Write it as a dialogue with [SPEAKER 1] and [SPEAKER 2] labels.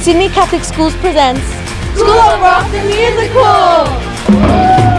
[SPEAKER 1] Sydney Catholic Schools presents School of Rock the Musical!